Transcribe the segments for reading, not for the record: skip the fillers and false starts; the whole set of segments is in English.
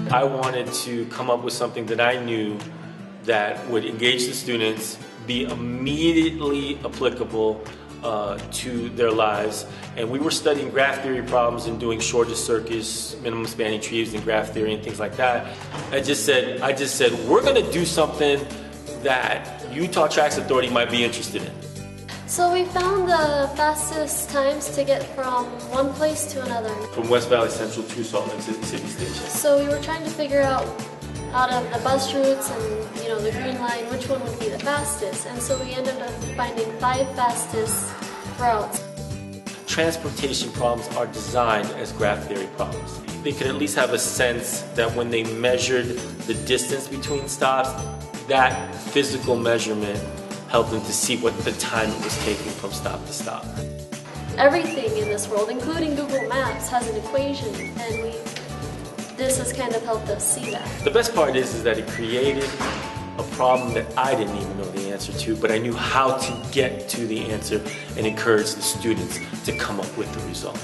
I wanted to come up with something that I knew that would engage the students, be immediately applicable to their lives. And we were studying graph theory problems and doing shortest circuits, minimum spanning trees and graph theory and things like that. I just said, we're gonna do something that Utah TRAX Authority might be interested in. So we found the fastest times to get from one place to another. From West Valley Central to Salt Lake City Station. So we were trying to figure out of the bus routes and the green line, which one would be the fastest. And so we ended up finding 5 fastest routes. Transportation problems are designed as graph theory problems. They could at least have a sense that when they measured the distance between stops, that physical measurement helped them to see what the time it was taking from stop to stop. Everything in this world, including Google Maps, has an equation, and this has kind of helped us see that. The best part is that it created a problem that I didn't even know the answer to, but I knew how to get to the answer and encourage the students to come up with the result.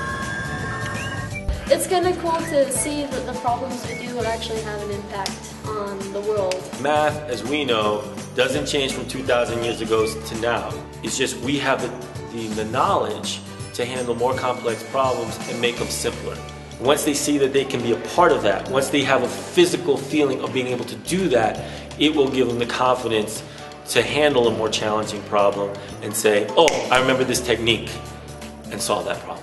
It's kind of cool to see that the problems we do will actually have an impact on the world. Math, as we know, doesn't change from 2,000 years ago to now. It's just we have the knowledge to handle more complex problems and make them simpler. Once they see that they can be a part of that, once they have a physical feeling of being able to do that, it will give them the confidence to handle a more challenging problem and say, oh, I remember this technique, and solve that problem.